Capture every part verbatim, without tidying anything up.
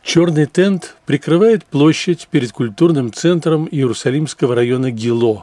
Черный тент прикрывает площадь перед культурным центром Иерусалимского района Гило.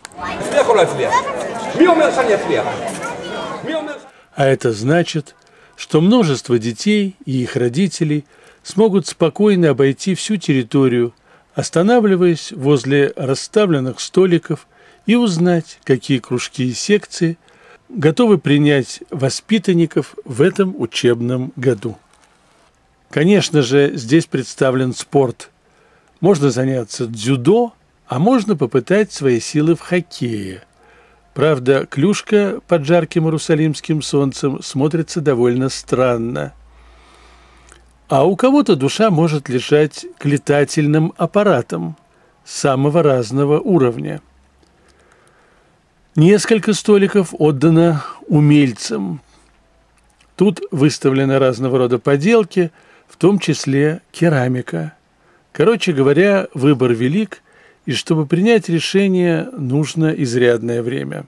А это значит, что множество детей и их родителей смогут спокойно обойти всю территорию, останавливаясь возле расставленных столиков и узнать, какие кружки и секции готовы принять воспитанников в этом учебном году. Конечно же, здесь представлен спорт. Можно заняться дзюдо, а можно попытать свои силы в хоккее. Правда, клюшка под жарким иерусалимским солнцем смотрится довольно странно. А у кого-то душа может лежать к летательным аппаратам самого разного уровня. Несколько столиков отдано умельцам. Тут выставлены разного рода поделки, в том числе керамика. Короче говоря, выбор велик, и чтобы принять решение, нужно изрядное время.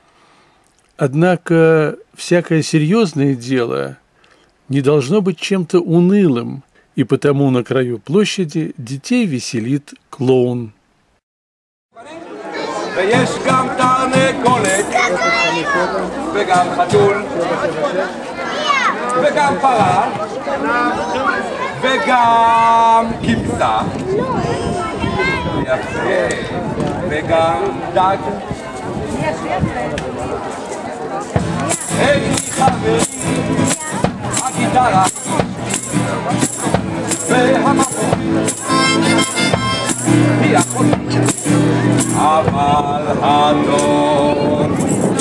Однако всякое серьезное дело не должно быть чем-то унылым, и потому на краю площади детей веселит клоун. ויש גם תרנגולת, וגם חתול, וגם פרה, וגם כבשה, יפה, וגם דג. היי חברי, הגיטרה, והמחור, היא אחותי. אבל הדור,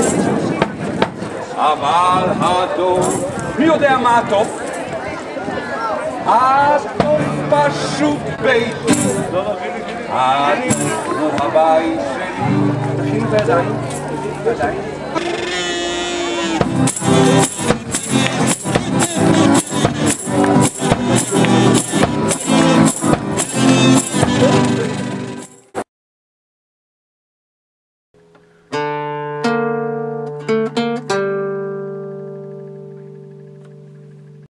אבל הדור, מי יודע מה הטוב? הטוב פשוט ביתי, הטוב הוא הבית שלי. תכינו בידיים, בידיים.